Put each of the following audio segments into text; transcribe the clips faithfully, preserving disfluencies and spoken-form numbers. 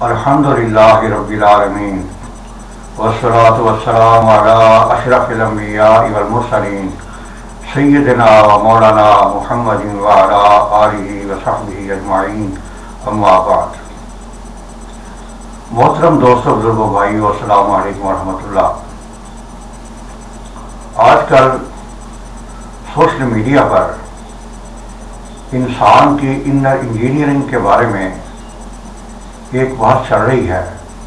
الحمدللہ رب العالمین والصلاة والسلام علی اشرف الانبیاء والمرسلین سیدنا و مولانا محمد وعلی آلہ وصحبہ اجمعین، اما بعد۔ محترم دوستوں، بزرگوں، بھائیو، السلام علیکم ورحمۃ اللہ۔ آج کل سوشل میڈیا پر انسان کی انر انجینئرنگ کے بارے میں ایک بات چل رہی ہے،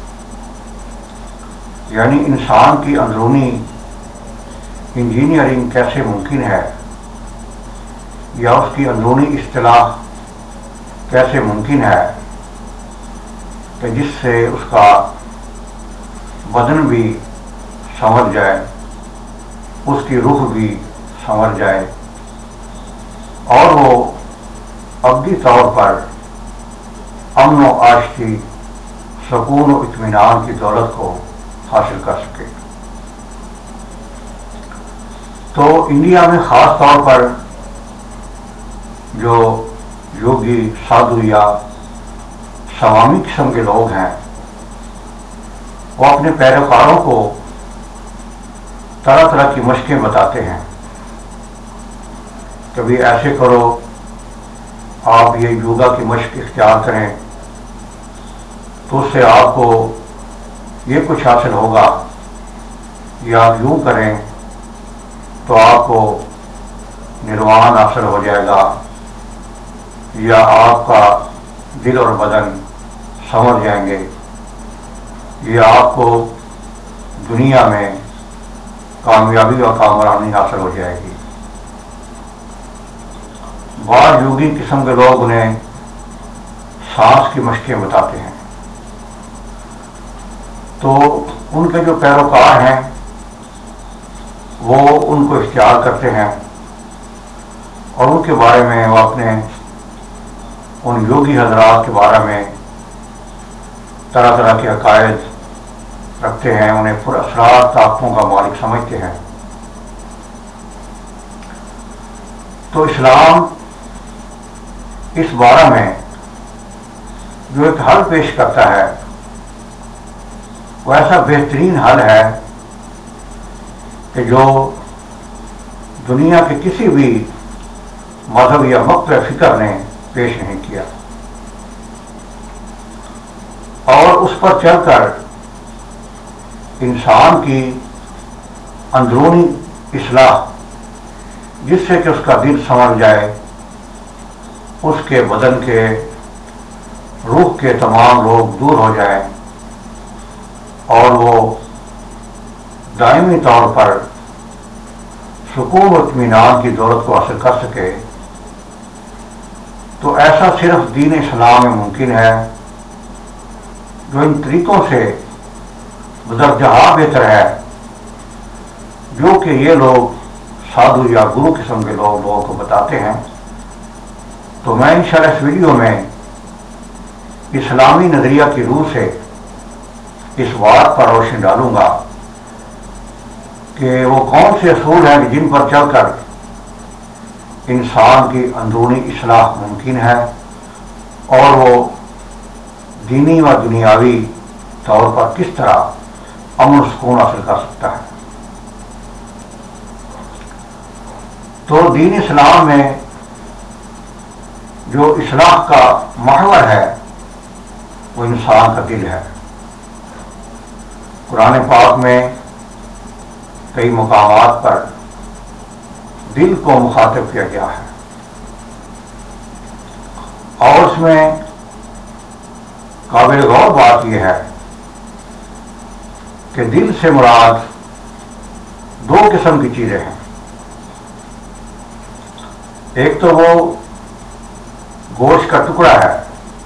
یعنی انسان کی اندرونی انجینئرنگ کیسے ممکن ہے، یا اس کی اندرونی اصطلاح کیسے ممکن ہے کہ جس سے اس کا بدن بھی سنور جائے، اس کی روح بھی سنور جائے، اور وہ ابدی طور پر امن و عاشقی، سکون و اطمینان کی دولت کو حاصل کر سکے۔ تو انڈیا میں خاص طور پر جو یوگی، سادھو یا سوامی قسم کے لوگ ہیں، وہ اپنے پیروکاروں کو طرح طرح کی مشقیں بتاتے ہیں۔ کبھی ایسے کرو، آپ یہ یوگا کی مشق اختیار کریں تو اس سے آپ کو یہ کچھ حاصل ہوگا، یا آپ یوں کریں تو آپ کو نروان حاصل ہو جائے گا، یا آپ کا دل اور بدن سنور جائیں گے، یا آپ کو دنیا میں کامیابی اور کامرانی حاصل ہو جائے گی۔ بعض یوگی قسم کے لوگ انہیں سانس کی مشقیں بتاتے ہیں۔ تو ان کے جو پیروکار ہیں وہ ان کو اختیار کرتے ہیں، اور ان کے بارے میں وہ اپنے ان یوگی حضرات کے بارے میں طرح طرح کے عقائد رکھتے ہیں، انہیں پر اسرار طاقتوں کا مالک سمجھتے ہیں۔ تو اسلام اس بارے میں جو ایک حل پیش کرتا ہے، وہ ایسا بہترین حل ہے کہ جو دنیا کے کسی بھی مذہب یا مکتب فکر نے پیش نہیں کیا، اور اس پر چل کر انسان کی اندرونی اصلاح، جس سے کہ اس کا دل سنور جائے، اس کے بدن کے، روح کے تمام لوگ دور ہو جائیں، اور وہ دائمی طور پر سکون و اطمینان کی دولت کو حاصل کر سکے۔ تو ایسا صرف دین اسلام میں ممکن ہے، جو ان طریقوں سے بدرجہ بہتر ہے جو کہ یہ لوگ سادھو یا گرو قسم کے لوگ لوگوں کو بتاتے ہیں۔ تو میں انشاءاللہ اس ویڈیو میں اسلامی نظریہ کی روح سے اس بات پر روشنی ڈالوں گا کہ وہ کون سے اصول ہیں جن پر چل کر انسان کی اندرونی اصلاح ممکن ہے، اور وہ دینی و دنیاوی طور پر کس طرح امن و سکون حاصل کر سکتا ہے۔ تو دین اسلام میں جو اصلاح کا محور ہے وہ انسان کا دل ہے۔ قرآن پاک میں کئی مقامات پر دل کو مخاطب کیا گیا ہے، اور اس میں قابل غور بات یہ ہے کہ دل سے مراد دو قسم کی چیزیں ہیں۔ ایک تو وہ گوشت کا ٹکڑا ہے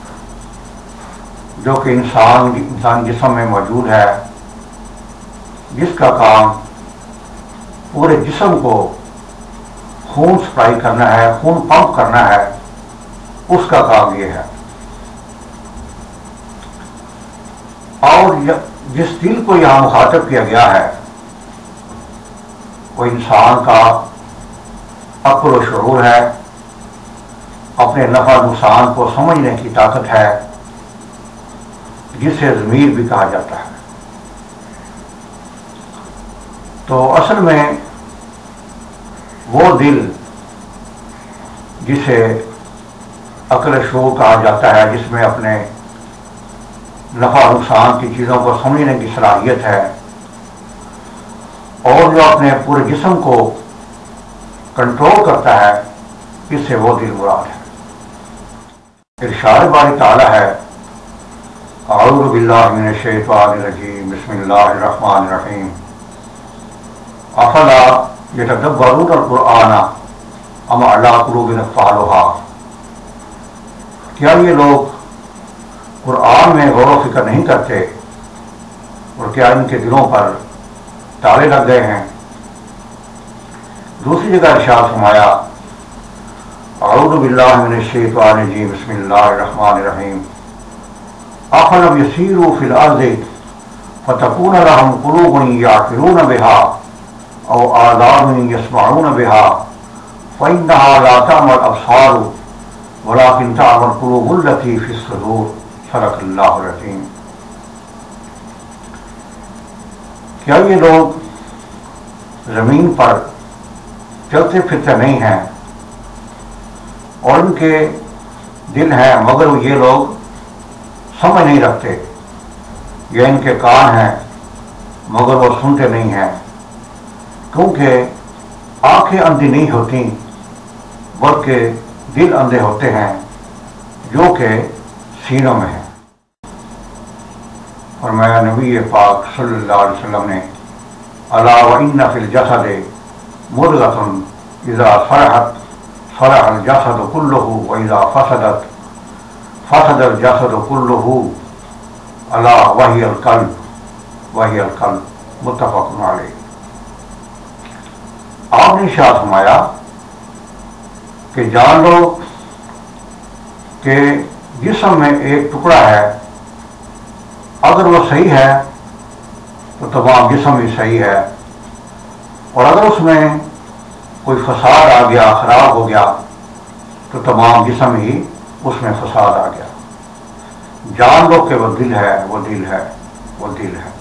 جو کہ انسان انسان جسم میں موجود ہے، جس کا کام پورے جسم کو خون سپلائی کرنا ہے، خون پمپ کرنا ہے، اس کا کام یہ ہے۔ اور جس دل کو یہاں مخاطب کیا گیا ہے وہ انسان کا عقل و شعور ہے، اپنے نفع نقصان کو سمجھنے کی طاقت ہے، جسے ضمیر بھی کہا جاتا ہے۔ تو اصل میں وہ دل جسے عقل شعور کہا جاتا ہے، جس میں اپنے نفع نقصان کی چیزوں کو سمجھنے کی صلاحیت ہے، اور جو اپنے پورے جسم کو کنٹرول کرتا ہے، اس سے وہ دل مراد ہے۔ ارشاد باری تعالی ہے، اعوذ باللہ من الشیطان الرجیم، بسم اللہ الرحمن الرحیم، افلا یتدبرون القرآن ام علی قلوب اقفالها، کیا یہ لوگ قرآن میں غور و فکر نہیں کرتے، اور کیا ان کے دلوں پر تالے لگ گئے ہیں؟ دوسری جگہ ارشاد فرمایا، اعوذ باللہ من الشیطان الرجیم، بسم اللہ الرحمن الرحیم، افلم یسیروا فی الارض فتکون لهم قلوب یعقلون بها او آذان یسمعون بها فإنها لا تعمى الابصار ولكن تعمى القلوب التي في الصدور، صدق اللہ العظیم۔ کیا یہ لوگ زمین پر چلتے پھرتے نہیں ہیں، اور ان کے دل ہیں مگر یہ لوگ سمجھ نہیں رکھتے، یا ان کے کان ہیں مگر وہ سنتے نہیں ہیں، کیونکہ آنکھیں اندھی نہیں ہوتی بلکہ دل اندھے ہوتے ہیں جو کہ سینوں میں ہیں۔ فرمایا نبی پاک صلی اللہ علیہ وسلم نے، الا وان فی الجسد مضغۃ اذا صلحت صلح الجسد كله واذا فسدت فسد الجسد كله الا وهي القلب وهي القلب، متفق علیہ۔ آپ نے ارشاد فرمایا کہ جان لو کہ جسم میں ایک ٹکڑا ہے، اگر وہ صحیح ہے تو تمام جسم بھی صحیح ہے، اور اگر اس میں کوئی فساد آ گیا، خراب ہو گیا، تو تمام جسم ہی اس میں فساد آ گیا۔ جان لو کہ وہ دل ہے، وہ دل ہے، وہ دل ہے۔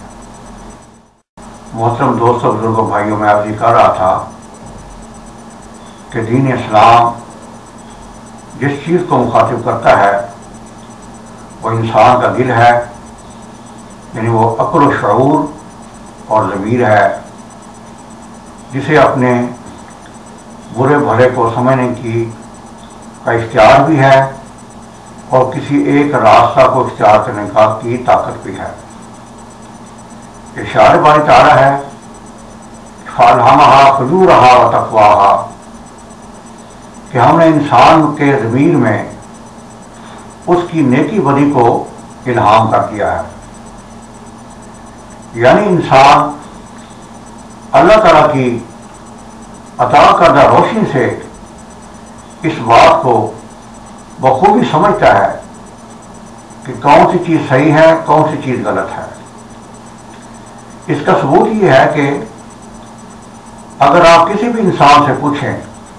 محترم دوستوں، بزرگوں، بھائیوں، میں عرض کر رہا تھا کہ دین اسلام جس چیز کو مخاطب کرتا ہے وہ انسان کا دل ہے، یعنی وہ عقل و شعور اور ضمیر ہے، جسے اپنے برے بھلے کو سمجھنے کی کا اختیار بھی ہے، اور کسی ایک راستہ کو اختیار کرنے کا کی طاقت بھی ہے۔ ارشاد باری تعالی ہے، فَأَلْهَمَهَا فُجُورَهَا وَتَقْوَاهَا، کہ ہم نے انسان کے ضمیر میں اس کی نیکی بدی کو الہام کر دیا ہے، یعنی انسان اللہ تعالیٰ کی عطا کردہ روشنی سے اس بات کو بخوبی سمجھتا ہے کہ کون سی چیز صحیح ہے، کون سی چیز غلط ہے۔ اس کا ثبوت یہ ہے کہ اگر آپ کسی بھی انسان سے پوچھیں،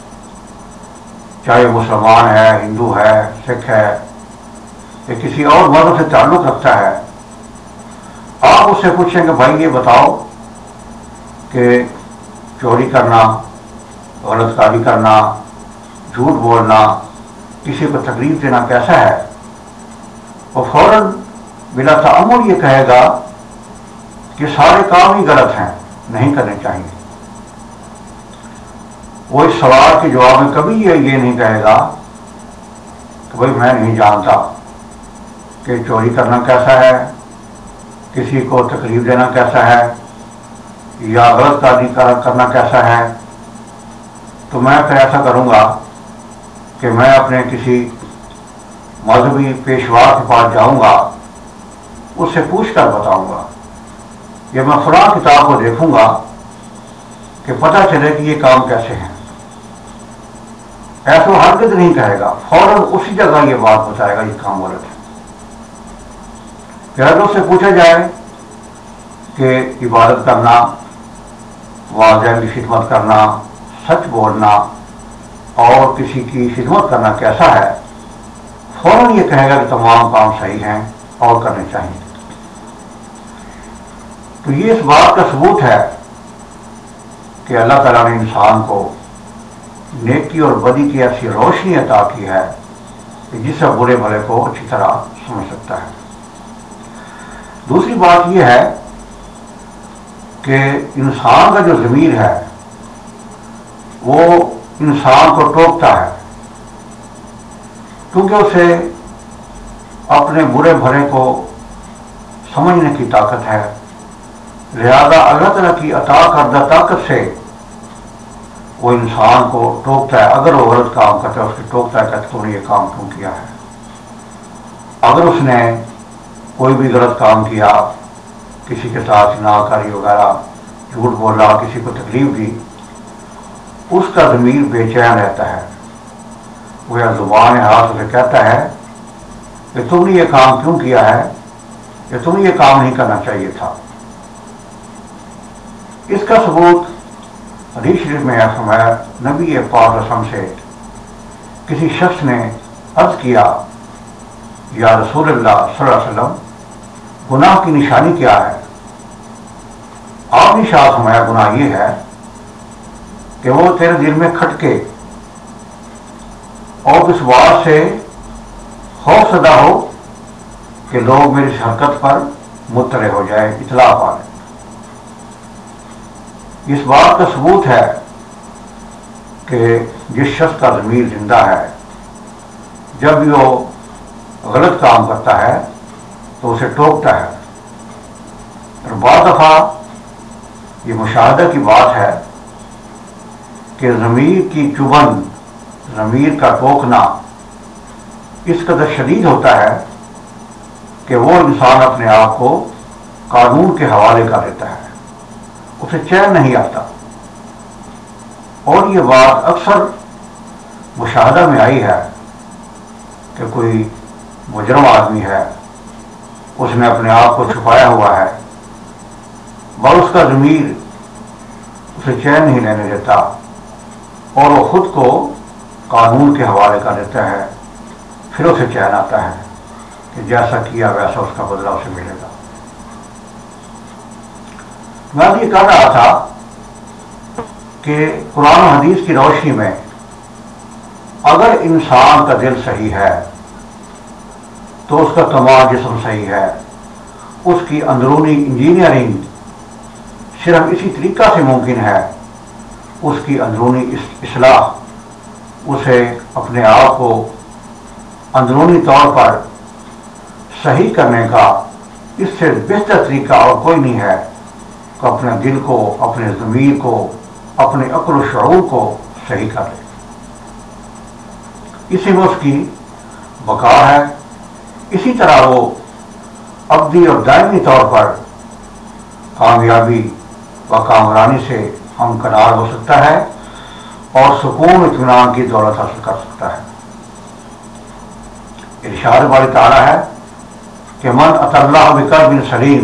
چاہے مسلمان ہے، ہندو ہے، سکھ ہے، یا کسی اور مذہب سے تعلق رکھتا ہے، آپ اس سے پوچھیں کہ بھائی یہ بتاؤ کہ چوری کرنا، غلط کاری کرنا، جھوٹ بولنا، کسی کو تکلیف دینا کیسا ہے، وہ فوراً بلا تعمل یہ کہے گا کہ سارے کام ہی غلط ہیں، نہیں کرنے چاہیے۔ وہ اس سوال کے جواب میں کبھی یہ نہیں کہے گا کہ بھائی میں نہیں جانتا کہ چوری کرنا کیسا ہے، کسی کو تکلیف دینا کیسا ہے، یا غلط کاری کرنا کیسا ہے۔ تو میں پھر ایسا کروں گا کہ میں اپنے کسی مذہبی پیشوا کے پاس جاؤں گا، اس سے پوچھ کر بتاؤں گا، یا میں فلاں کتاب کو دیکھوں گا کہ پتہ چلے کہ یہ کام کیسے ہیں۔ ایسا ہرگز نہیں کہے گا، فوراً اسی جگہ یہ بات بتائے گا یہ کام غلط ہے۔ پھر اگر اس سے پوچھا جائے کہ عبادت کرنا، والدین کی خدمت کرنا، سچ بولنا اور کسی کی خدمت کرنا کیسا ہے، فوراً یہ کہے گا کہ تمام کام صحیح ہیں اور کرنے چاہیے۔ تو یہ اس بات کا ثبوت ہے کہ اللہ تعالیٰ نے انسان کو نیکی اور بدی کی ایسی روشنی عطا کی ہے کہ جس سے برے بھلے کو اچھی طرح سمجھ سکتا ہے۔ دوسری بات یہ ہے کہ انسان کا جو ضمیر ہے وہ انسان کو ٹوکتا ہے، کیونکہ اسے اپنے برے بھلے کو سمجھنے کی طاقت ہے، لہذا اللہ تعالیٰ کی عطا کردہ طاقت سے وہ انسان کو ٹوکتا ہے۔ اگر وہ غلط کام کرتا ہے اس کو ٹوکتا ہے کہ تو نے یہ کام کیوں کیا ہے۔ اگر اس نے کوئی بھی غلط کام کیا، کسی کے ساتھ ناکاری وغیرہ، جھوٹ بولا، کسی کو تکلیف دی، اس کا ضمیر بے چین رہتا ہے، وہ یا زبان ہاتھ اسے کہتا ہے کہ تم نے یہ کام کیوں کیا ہے، کہ تم نے یہ کام نہیں کرنا چاہیے تھا۔ اس کا ثبوت حدیث شریف میں ہے، فرمایا نبی پاک رسم سے کسی شخص نے عرض کیا یا رسول اللہ صلی اللہ علیہ وسلم گناہ کی نشانی کیا ہے؟ آپ نے ارشاد فرمایا گناہ یہ ہے کہ وہ تیرے دل میں کھٹکے اور اس بات سے خوف زدہ ہو کہ لوگ میری اس حرکت پر مطلع ہو جائے، اطلاع پا لیں۔ اس بات کا ثبوت ہے کہ جس شخص کا ضمیر زندہ ہے جب بھی وہ غلط کام کرتا ہے تو اسے ٹوکتا ہے۔ اور بعض دفعہ یہ مشاہدہ کی بات ہے کہ ضمیر کی چبھن، ضمیر کا ٹوکنا اس قدر شدید ہوتا ہے کہ وہ انسان اپنے آپ کو قانون کے حوالے کر دیتا ہے، اسے چین نہیں آتا۔ اور یہ بات اکثر مشاہدہ میں آئی ہے کہ کوئی مجرم آدمی ہے، اس نے اپنے آپ کو چھپایا ہوا ہے، مگر اس کا ضمیر اسے چین نہیں لینے دیتا اور وہ خود کو قانون کے حوالے کر دیتا ہے، پھر اسے چین آتا ہے کہ جیسا کیا ویسا اس کا بدلہ اسے ملے گا۔ میں یہ کہہ رہا تھا کہ قرآن و حدیث کی روشنی میں اگر انسان کا دل صحیح ہے تو اس کا تمام جسم صحیح ہے، اس کی اندرونی انجینئرنگ صرف اسی طریقہ سے ممکن ہے، اس کی اندرونی اصلاح، اسے اپنے آپ کو اندرونی طور پر صحیح کرنے کا اس سے بہتر طریقہ اور کوئی نہیں ہے کہ اپنے دل کو، اپنے ضمیر کو، اپنے عقل و شعور کو صحیح کر لے۔ اسی میں اس کی بقا ہے، اسی طرح وہ ابدی اور دائمی طور پر کامیابی و کامرانی سے ہمکنار ہو سکتا ہے اور سکون اطمینان کی دولت حاصل کر سکتا ہے۔ ارشاد باری تعالیٰ ہے کہ من اتی اللہ بقلب سلیم،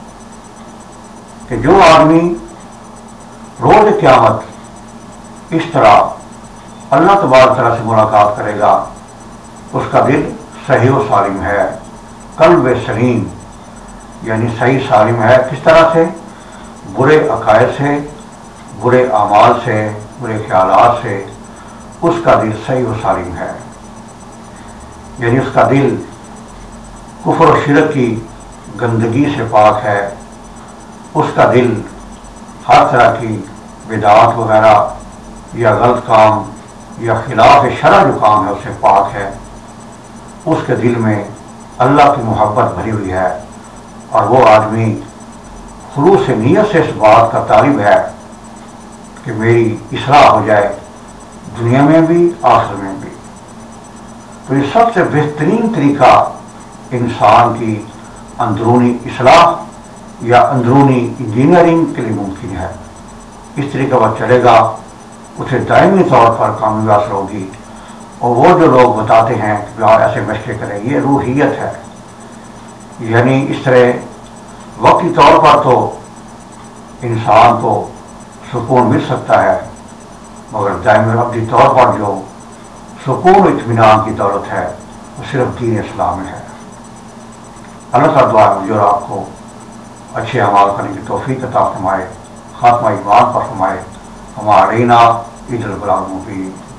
کہ جو آدمی روز قیامت اس طرح اللہ تبارک تعالیٰ سے ملاقات کرے گا، اس کا دل صحیح و سالم ہے، قلب سلیم یعنی صحیح سالم ہے۔ کس طرح سے؟ برے عقائد سے، برے اعمال سے، برے خیالات سے اس کا دل صحیح و سالم ہے، یعنی اس کا دل کفر و شرک کی گندگی سے پاک ہے، اس کا دل ہر طرح کی بدعات وغیرہ یا غلط کام یا خلاف شرع جو کام ہے اس سے پاک ہے، اس کے دل میں اللہ کی محبت بھری ہوئی ہے، اور وہ آدمی خلوص نیت سے اس بات کا طالب ہے کہ میری اصلاح ہو جائے دنیا میں بھی آخر میں بھی۔ تو یہ سب سے بہترین طریقہ انسان کی اندرونی اصلاح یا اندرونی انجینئرنگ کے لیے ممکن ہے۔ اس طریقہ وہ چلے گا، اسے دائمی طور پر کامیابی حاصل ہوگی۔ اور وہ جو لوگ بتاتے ہیں کہ آپ ایسے مشقیں کریں، یہ روحیت ہے، یعنی اس طرح وقتی طور پر تو انسان کو سکون مل سکتا ہے، مگر دائمی ابدی طور پر جو سکون و اطمینان کی دولت ہے وہ صرف دین اسلام میں ہے۔ اللہ تعالیٰ دعا مجھے اور آپ کو اچھے اعمال کرنے کی توفیق عطا فرمائے، خاتمہ ایمان پر فرمائے، ہمارا عید البلاغ مبین۔